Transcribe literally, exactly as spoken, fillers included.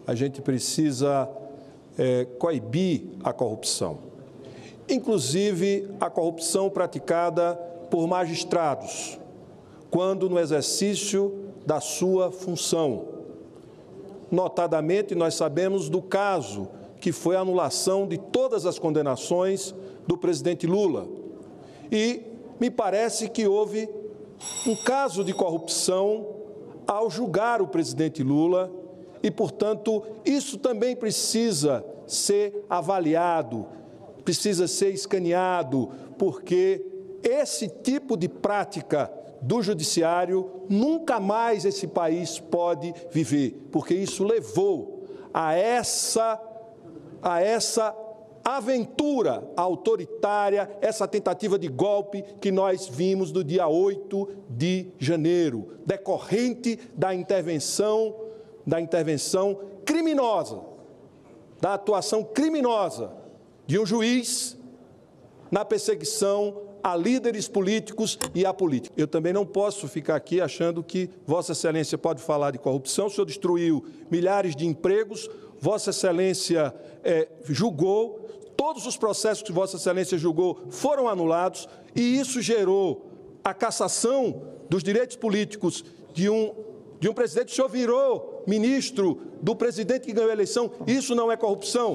a gente precisa é, coibir a corrupção, inclusive a corrupção praticada por magistrados, quando no exercício da sua função. Notadamente, nós sabemos do caso que foi a anulação de todas as condenações do presidente Lula. E me parece que houve um caso de corrupção ao julgar o presidente Lula e, portanto, isso também precisa ser avaliado, precisa ser escaneado, porque esse tipo de prática do judiciário nunca mais esse país pode viver, porque isso levou a essa, a essa aventura autoritária, essa tentativa de golpe que nós vimos no dia oito de janeiro, decorrente da intervenção, da intervenção criminosa, da atuação criminosa de um juiz na perseguição a líderes políticos e a política. Eu também não posso ficar aqui achando que Vossa Excelência pode falar de corrupção. O senhor destruiu milhares de empregos, Vossa Excelência é, julgou, todos os processos que Vossa Excelência julgou foram anulados e isso gerou a cassação dos direitos políticos de um, de um presidente. O senhor virou ministro do presidente que ganhou a eleição. Isso não é corrupção?